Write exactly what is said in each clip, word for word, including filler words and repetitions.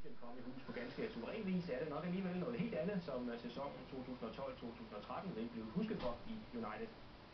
München kom i hus på ganske suveræn vis, er det nok alligevel noget helt andet, som sæsonen to tusind og tolv til to tusind og tretten vil blive husket for i United.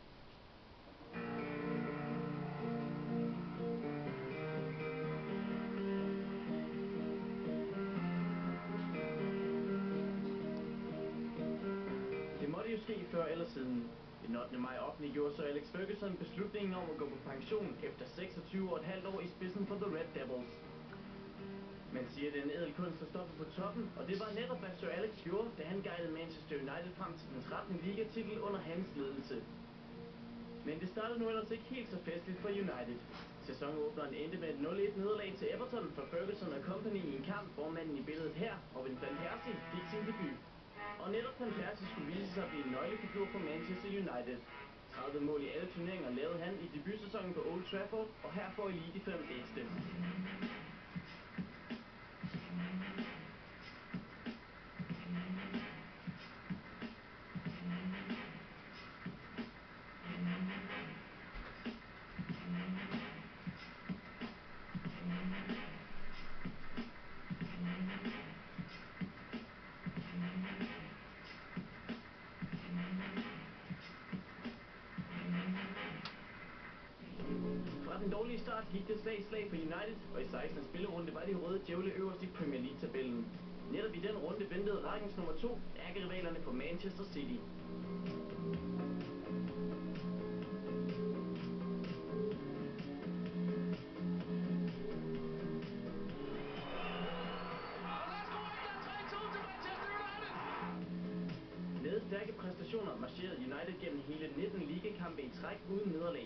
Det måtte jo ske før eller siden. Den ottende maj offentliggjorde så Alex Ferguson beslutningen om at gå på pension efter seksogtyve og et halvt år i spidsen for The Red Devils. Man siger, at det er en ædel kunst at stoppe på toppen, og det var netop hvad Sir Alex gjorde, da han guidede Manchester United frem til den trettende ligatitel under hans ledelse. Men det startede nu ellers ikke helt så festligt for United. Sæsonåbneren endte med et nul et nederlag til Everton for Ferguson og company i en kamp, hvor manden i billedet her, Robin van Persie, fik sin debut. Og netop van Persie skulle vise sig at blive en nøglefigur for Manchester United. tredive mål i alle turneringer lavede han i debutsæsonen på Old Trafford, og her får I lige de fem bedste. Fra den dårlige start gik det slag i slag for United, og i sekstende spillerunde var de røde djævle øverst i Premier League-tabellen. Netop i den runde ventede rækkens nummer to, ærkerivalerne på Manchester City. Med stærke præstationer marcherede United gennem hele nitten ligakampe i træk uden nederlag.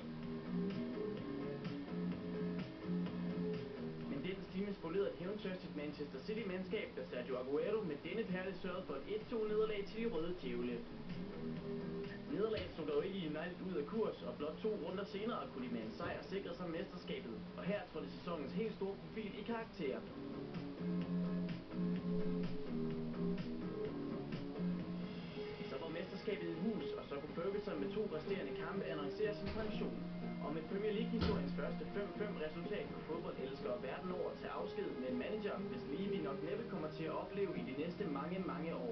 Men den time spolerede et hævntørstigt Manchester City-mandskab, da Sergio Aguero med denne perle sørgede for et et to nederlag til de røde djævle. Nederlaget slog dog ikke United ud af kurs, og blot to runder senere kunne de med en sejr sikre sig mesterskabet. Og her trådte sæsonens helt store profil i karakter. Mesterskabet i hus, og så kunne Ferguson med to resterende kampe annoncere sin pension. Og med Premier League-historiens første fem fem resultat på fodboldelskere verden over til afsked med en manager, hvis lige vi nok næppe kommer til at opleve i de næste mange, mange år.